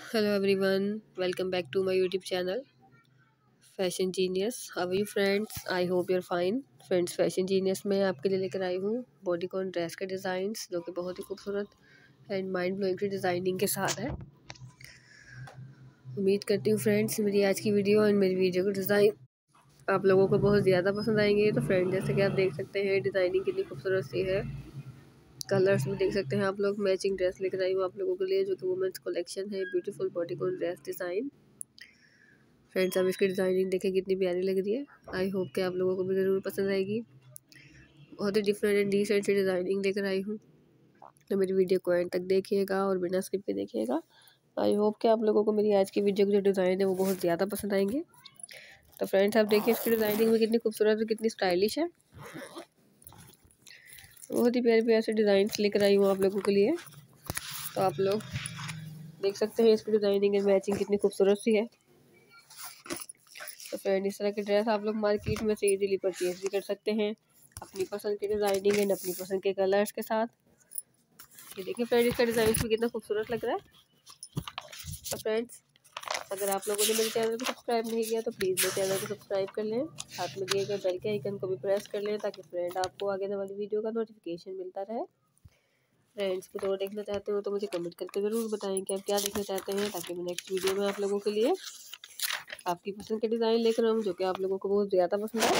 Hello everyone, welcome back to my YouTube channel Fashion Genius. How are you friends? I hope you're fine. Friends fashion genius में आपके लिए लेकर आई हूँ bodycon dress के designs जो कि बहुत ही खूबसूरत एंड माइंड ब्लोइंग की डिज़ाइनिंग के साथ है। उम्मीद करती हूँ फ्रेंड्स मेरी आज की वीडियो एंड मेरी वीडियो का डिज़ाइन आप लोगों को बहुत ज़्यादा पसंद आएंगे। तो फ्रेंड जैसे कि आप देख सकते हैं डिज़ाइनिंग कितनी खूबसूरत सी है। कलर्स भी देख सकते हैं आप लोग। मैचिंग ड्रेस लेकर आई हूँ आप लोगों के लिए जो कि वुमेंस कलेक्शन है। Beautiful bodycon dress design. Friends अब इसकी डिज़ाइनिंग देखें कितनी प्यारी लग रही है। आई होप कि आप लोगों को भी ज़रूर पसंद आएगी। बहुत ही डिफरेंट एंड डिसेंट सी डिज़ाइनिंग लेकर आई हूँ। तो मेरी वीडियो को एंड तक देखिएगा और बिना स्किप के देखिएगा। आई होप कि आप लोगों को मेरी आज की वीडियो की जो डिज़ाइन है वो बहुत ज़्यादा पसंद आएंगे। तो फ्रेंड्स आप देखिए इसकी डिज़ाइनिंग में कितनी खूबसूरत और कितनी स्टाइलिश है। बहुत ही प्यारे प्यारे से डिज़ाइन लेकर आई हूँ आप लोगों के लिए। तो आप लोग देख सकते हैं इसकी डिज़ाइनिंग एंड मैचिंग कितनी खूबसूरत सी है। तो फ्रेंड इस तरह के ड्रेस आप लोग मार्केट में से इजीली परचेज भी कर सकते हैं अपनी पसंद की डिज़ाइनिंग एंड अपनी पसंद के कलर्स के साथ। ये देखिए फ्रेंड इसका डिज़ाइन भी कितना खूबसूरत लग रहा है। तो फ्रेंड्स अगर आप लोगों ने मेरे चैनल को सब्सक्राइब नहीं किया तो प्लीज़ मेरे चैनल को सब्सक्राइब कर लें। साथ में दिए गए बेल के आइकन को भी प्रेस कर लें ताकि फ्रेंड आपको आगे आने वाली वीडियो का नोटिफिकेशन मिलता रहे। फ्रेंड्स कुछ और देखना चाहते हो तो मुझे कमेंट करके ज़रूर बताएं कि आप क्या देखना चाहते हैं ताकि मैं नेक्स्ट वीडियो में आप लोगों के लिए आपकी पसंद के डिज़ाइन लेकर आऊँ जो कि आप लोगों को बहुत ज़्यादा पसंद है।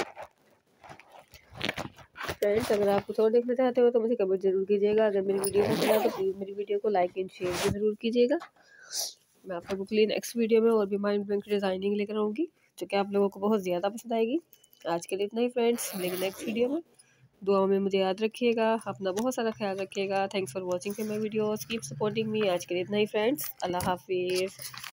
फ्रेंड्स अगर आप कुछ और देखना चाहते हो तो मुझे कमेंट जरूर कीजिएगा। अगर मेरी वीडियो पसंद आए तो प्लीज़ मेरी वीडियो को लाइक एंड शेयर भी ज़रूर कीजिएगा। मैं आप लोगों के लिए नेक्स्ट वीडियो में और भी माइंड ब्लोइंग की डिज़ाइनिंग लेकर आऊँगी जो कि आप लोगों को बहुत ज़्यादा पसंद आएगी। आज के लिए इतना ही फ्रेंड्स, मिलेंगे नेक्स्ट वीडियो में। दुआओं में मुझे याद रखिएगा, अपना बहुत सारा ख्याल रखिएगा। Thanks for watching my videos, keep supporting me. आज के लिए इतना ही फ्रेंड्स, अल्लाह हाफिज़।